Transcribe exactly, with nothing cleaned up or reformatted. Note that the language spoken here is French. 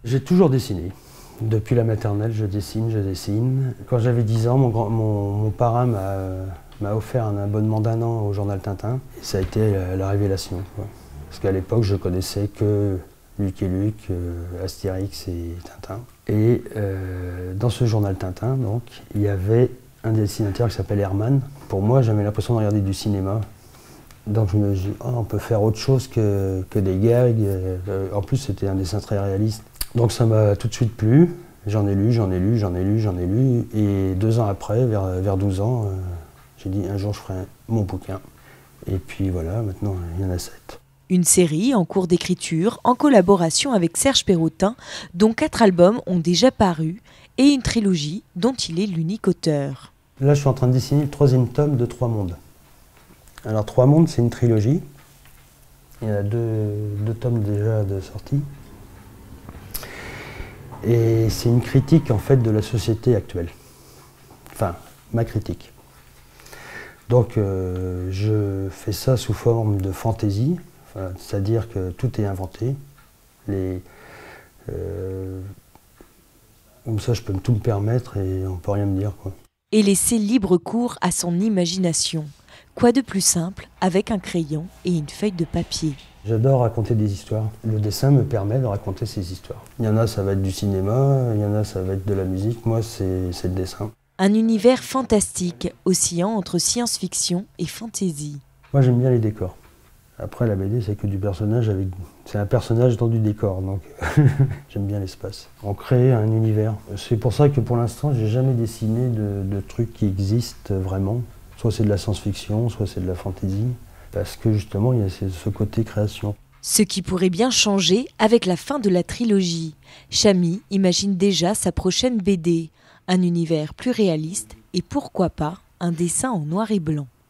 J'ai toujours dessiné. Depuis la maternelle, je dessine, je dessine. Quand j'avais dix ans, mon, grand, mon, mon parrain m'a offert un abonnement d'un an au journal Tintin. Et ça a été la, la révélation, quoi. Parce qu'à l'époque, je connaissais que Lucky Luke, euh, Astérix et Tintin. Et euh, dans ce journal Tintin, donc, il y avait un dessinateur qui s'appelle Herman. Pour moi, j'avais l'impression de regarder du cinéma. Donc je me dis, oh, on peut faire autre chose que, que des gags. En plus, c'était un dessin très réaliste. Donc ça m'a tout de suite plu. J'en ai lu, j'en ai lu, j'en ai lu, j'en ai lu. Et deux ans après, vers, vers douze ans, euh, j'ai dit un jour je ferai mon bouquin. Et puis voilà, maintenant il y en a sept. Une série en cours d'écriture en collaboration avec Serge Perrotin, dont quatre albums ont déjà paru, et une trilogie dont il est l'unique auteur. Là, je suis en train de dessiner le troisième tome de Trois Mondes. Alors, Trois Mondes, c'est une trilogie. Il y en a deux, deux tomes déjà de sortie. Et c'est une critique, en fait, de la société actuelle. Enfin, ma critique. Donc, euh, je fais ça sous forme de fantaisie, enfin, c'est-à-dire que tout est inventé. Les, euh, comme ça, je peux tout me permettre et on ne peut rien me dire, quoi. Et laisser libre cours à son imagination. Quoi de plus simple avec un crayon et une feuille de papier? J'adore raconter des histoires. Le dessin me permet de raconter ces histoires. Il y en a, ça va être du cinéma, il y en a, ça va être de la musique. Moi, c'est le dessin. Un univers fantastique, oscillant entre science-fiction et fantaisie. Moi, j'aime bien les décors. Après, la B D, c'est que du personnage avec... C'est un personnage dans du décor, donc j'aime bien l'espace. On crée un univers. C'est pour ça que pour l'instant, j'ai jamais dessiné de, de trucs qui existent vraiment. Soit c'est de la science-fiction, soit c'est de la fantaisie. Parce que justement, il y a ce côté création. Ce qui pourrait bien changer avec la fin de la trilogie. Chamy imagine déjà sa prochaine B D. Un univers plus réaliste et pourquoi pas un dessin en noir et blanc.